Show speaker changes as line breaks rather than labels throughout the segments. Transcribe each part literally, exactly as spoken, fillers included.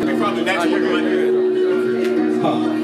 From the next one.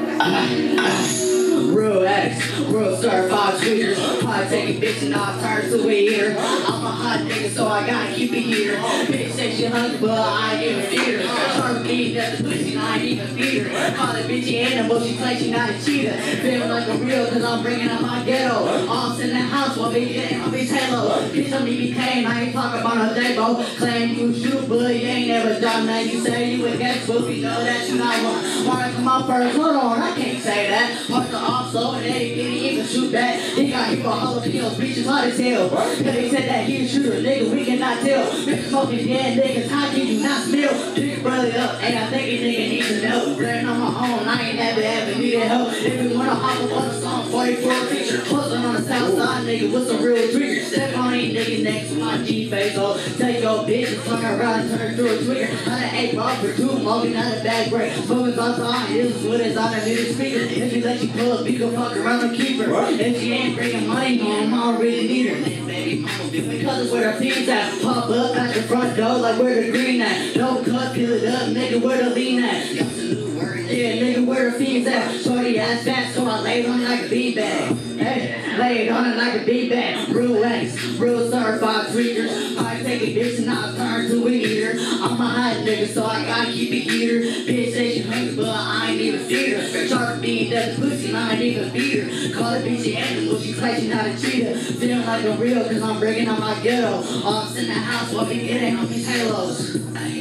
Real X, real certified tweeters. Probably take a bitch and I'll turn to a eater. I'm a hot nigga, so I gotta keep it here. Bitch say she hungry, but I ain't even feed her. Sharp beat, that's the pussy, and I ain't even feed her. Call a bitch an animal, she claims she not a cheater. Feel like a real, cause I'm bringing up my ghetto. All in the house, while we getting on these halo. Bitch, I'm E B K, and I ain't talking about no J-Bo. Claim you shoot, but you ain't never done that. You say you a guest, but we know that you not one. Mark my first, hold on, I can't say that. Park the off slow, and they didn't even shoot that. He got hit for jalapenos, bitches hot as hell. Cause they said that he a shooter, nigga, we cannot tell. Bitch smoking dead niggas, how can you not smell? Pick brother up, and I think a nigga needs to know. Running on my own, I ain't never ever needed help. If you wanna hop up on the song, forty-four picture. Hustling on the south side, nigga, with some real triggers. Step on these niggas next to my G-face, oh. Take your bitch and swing around and turn through a trigger. one oh eight ball for two, moving out of bag break. Moving outside, here's what is on the new speaker. If you let you pull up, you can fuck around and keep her. If she ain't bringing money home, I don't really need her. Baby mama, because it's where the peas at. Pop up at the front door like where the green at. No cut, fill it up, nigga, where the lean at. Yeah, nigga, where the fiends at? Shorty ass fat, so I laid on it like a beanbag. Hey, laid on it like a beanbag. Real X, real certified tweakers. I take a bitch and I'll turn to an eater. I'm a hot nigga, so I gotta keep it heater. Bitch say she hungry, but I ain't even feed her. Sharp beat, that's pussy, and I ain't even beat her. Call it bitch an animal, she claims she not a cheater. Feeling like a real, cause I'm breaking out my ghetto. Ops in the house, while we getting on these halos.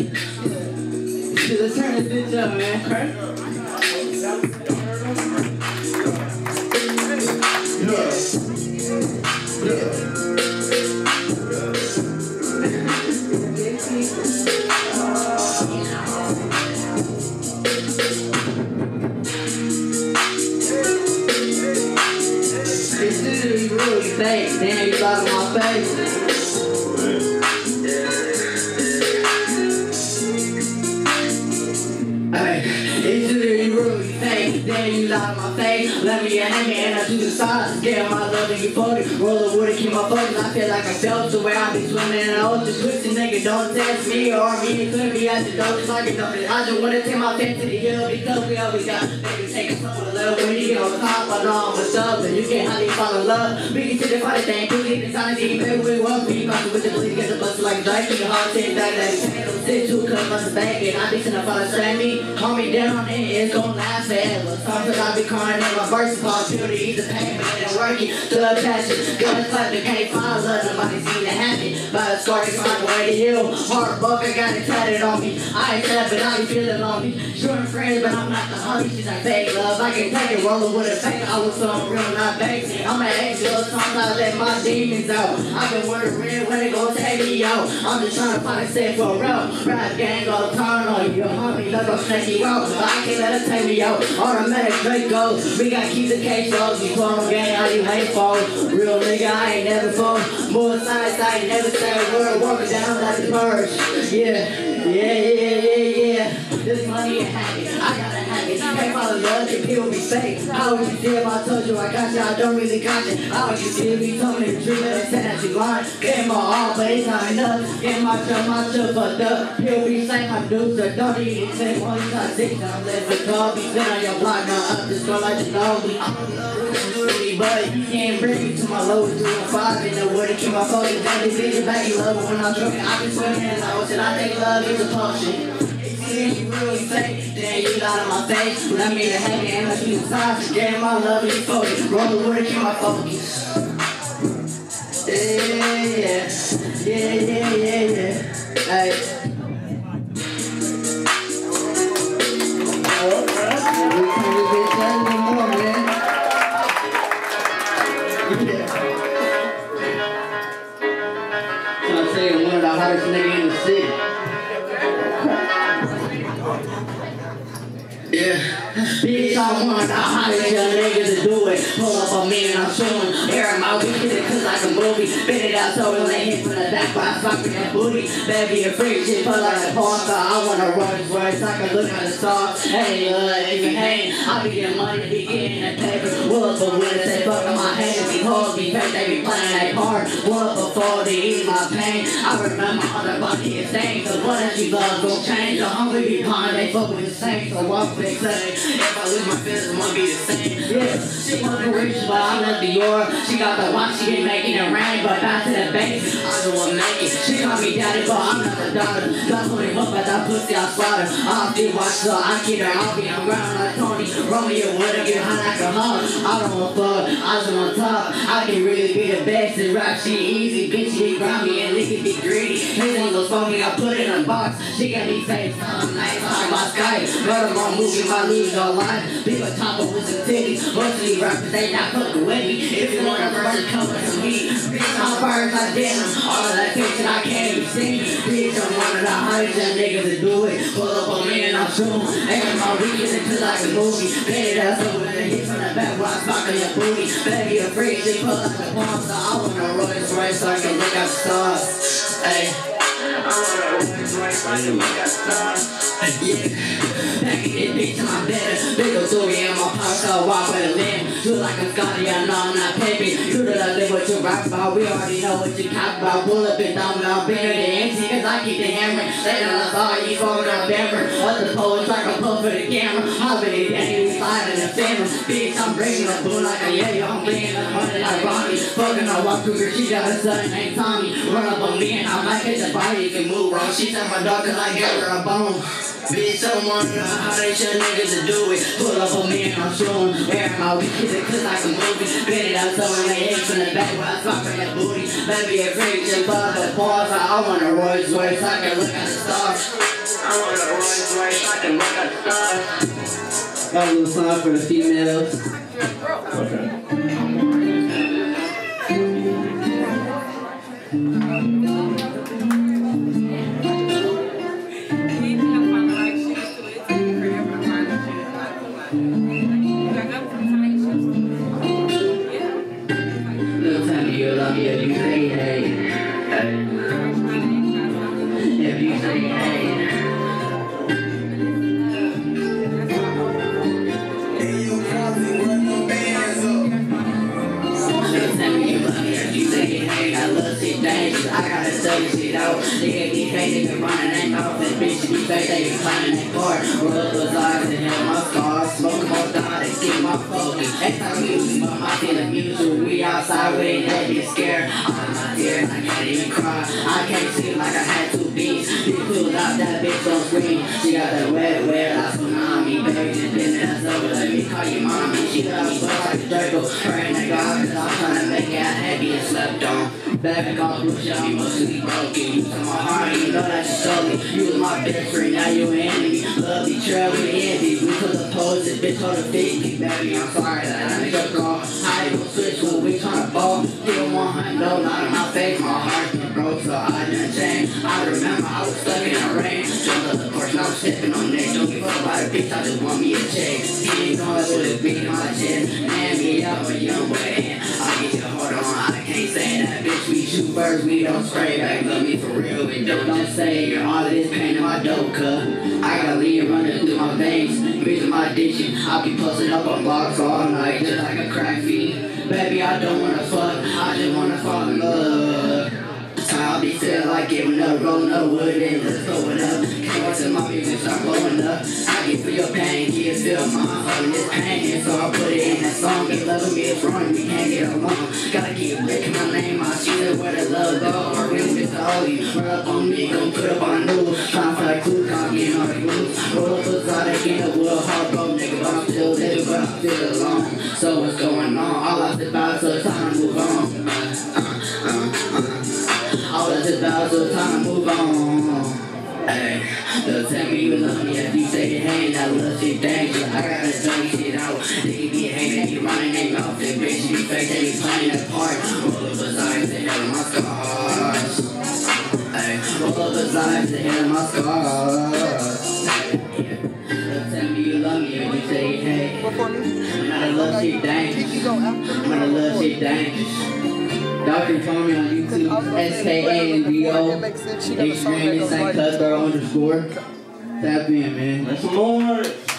Let's turn this bitch up, man. Okay? This dude really fake. Damn, you got in my face. Then you lie to my face, let me hang it and I do the sides. Get my love and you fold it, roll it wood and keep my focus. I feel like I felt the way I be swimming in the ocean. Twisting nigga, don't test me or me. It could be at the door just like a dump. I just wanna take my pen to the hill because we always got baby take it from the love. When you get on top, I know I'm what's up, and you can't hardly fall in love. We can sit there for the thing, put it inside the team, maybe we walk. We about to with the police, get the bus like Drake. Keep your heart take that that sit two cups on the back, and I be sitting up on the same me. Calm me down and it's gon' last forever. Sometimes I be crying in my verse, called purity, the pain, but it ain't working. Thug passion, guns clapping, can't find love, nobody seen it happen. By the scar, it's on the way to heal. Heart buck, I got it tatted on me. I ain't sad, but I be feeling on me. Short friends, but I'm not the homie. She's like fake love, I can take it, rolling with a fake. I was so real, not fake. I'm an angel, sometimes I let my demons out. I've been wondering when it gon' take me out. I'm just trying to find a safe for real. Rap gang gon' turn on you, homie, let go snake you out. But I can't let her take me out. Automatic Draco, we gotta keep the case closed. You call them gang, all you hateful. Real nigga, I ain't never fall. More science, I ain't never say a word. Walking down like the birds. Yeah, yeah, yeah, yeah, yeah. This money and habit, I gotta have it. You can't follow love, and people be fake. How would you feel if I told you I got you? I don't really got you. How would you feel if you told me the truth and said that you lying? Get my all, but it's not enough. Get my truck, my truck fucked up. He'll be saying my dudes are dirty. He say one, he's not sick. I'm living with God. He's been on your block, now up this girl like you know me. But you can't bring me to my lowest three and five. In the wood to keep my focus. That is vision back in love. When I'm drunk, I've been swimming in the ocean. I think love is a potion. If you really fake, then you lie to my face. Let me to hang it and let you inside. Get my love and you focus. Roll the wood to keep my focus. Yeah, yeah, yeah, yeah, yeah, yeah. Hey. One of the hottest niggas in the city. Yeah. Bitch, I'm one of the hottest young niggas to do it. Pull up on me and I'm showing air in my weekend cause like a movie. Spit it out so when they hit from the back by fucking that booty. Baby, a freak shit, put like a porn star. I wanna run this race, I can look at the stars. Hey, uh, if you hate, I be getting money, be getting that paper. Wood for winners, they fuck on my haters. Be hoes, be fake, they be playing that part. Wood before they eat my pain. I remember all the bucket things. The one that you love gon' change. The hungry be blind, they fuck with the same. So I'm big thing. If I lose my feelings, it won't be the same. Yeah, she want to reach, but I'm not Dior. She got the watch, she ain't making it rain. But back to the bank, I don't want to make it. She call me daddy, but I'm not the daughter. Don't put him up at that pussy, I slaughter. I'll be watched, so I keep her. I'll be on ground like Tony. Romeo would get hot like a hug. I don't want fuck, I just want top. I can really be the best in rap, she easy. Bitch, she be grimy and niggas be greedy. His ain't gon' smoke me, I put it in a box. She got me face, I'm nice, like my sky. Murder my movie, my lose all line. People top up with some titties. Most of these rappers, they not fucking with me. If you want a verse, come with some heat. Bitch, I'm first, I denim. All of that fiction, I can't even sing. Bitch, I'm one of the hottest young niggas to do it. Pull up on me and I'm soon. Ain't my weekend until like a movie. Baby, that's over the hit from the back while I spark on your booty. Baby, a freak, she pull like a porn star. I want a Royce Royce so I can look at the stars. Ay. I want a Royce Royce so I can look at the stars. Yeah, back in this bitch, I'm better. Big old story in my power, so I walk with a limb. Do like I'm Scotty, I know I'm not pimping. You know that live what you rap about, we already know what you cop about. Pull up and down, I'm bigger than empty, cause I keep the hammer. They know that's all you fucking on Denver. Other poets like a puff for the camera. I'll be the enemy, slide in the family. Bitch, I'm breaking the boom like a yeah, I'm bringing the money like Ronnie. Fucking her walk through her, she got a son named Tommy. Run up on me and I might catch a body if you move wrong. She said my dog cause I gave her a bone. Bitch, I'm one of the hottest young niggas to do it. Pull up on me and I'm showing where my weekend cause like a movie. Spit it out so when they hit from the back while I spark on that booty. Baby, a freak, just fuck the pause. I want a Royce Royce, I can look at the stars. I want a Royce Royce, I can look at the stars. Got a little song for the females. Okay. Little time you love me if you say hey. Hey. If you say hey. Hey, you probably run no bands up. Little time you love me if you say hey. I love shit dangerous. I gotta study shit out. Nigga be fake, nigga running that mouth. And bitch be fake, they be climbing that car. Roll those eyes and hit my scars. Smoke more down, they get my focus. Every time you use my mouth in the music, we outside with it, they be scared. I'm not there, I can't even cry. I can't see like I had two beats. Bitch pulled out that bitch on screen. She got that wet, wet, like tsunami. Baby, just been ass over, let me call you mommy. She got me butt like a Draco. Praying to God, cause I'm trying to make it heavy and slept on. Baby, call blue shot, you must be broken. You took my heart, you know that you stole me. You was my best friend, now you an enemy. Love be trail with envy. We put the pose, this bitch on the feet. Baby, I'm sorry that I nigga gone. How you gon' switch when we tryna ball? Still one hundred, no, not in my face. My heart been broke, so I done changed. I remember I was stuck in the rain. Jumped up the porch, now I'm stepping on neck. Don't give a fuck about a bitch, I just want me a check. He ain't going with a beat on my chest. Hand me out a young boy, and I get your heart on. I can't say that, bitch. We shoot birds, we don't spray back. Love me for real, we don't just say you're all this pain in my dope cup. I got lean running through my veins. Reason my addiction, I'll be posting up on blocks all night, just like a crack fiend. Baby, I don't wanna fuck, I just wanna fall in love. I'll be feeling like giving up, rolling up wood and just going up. Can't wait till my music start blowing up. I get feel your pain, kids feel my heart in this pain. So I put it in that song, get loving me is wrong, we can't get along. Gotta keep breaking my name, I see that where the love go. Or when it's all you run up on me, gon' put up on the news. Tryna feel like cool, can't get on the roof. Roll up a side again, with a hard broke nigga, but I'm still living, but I feel alone. So what's going on? All I said about, so it's time to move on. Uh, uh, uh. All that's about, so time to move on. Hey, don't tell me you love me if you say your hand, that love shit dangerous. I gotta tell you shit out. They be hating, they be running their mouth, and bitch be fake, they be playing that part. Roll up a side to hell of my scars. Hey, roll up a side to hell of my scars. Yeah, don't tell me you love me if you say love shit dangerous. When I love shit dangerous. Y'all can find me on YouTube, S K A N D O, Extremist Saint Cutthroat underscore. Tap in, man.
Let's more.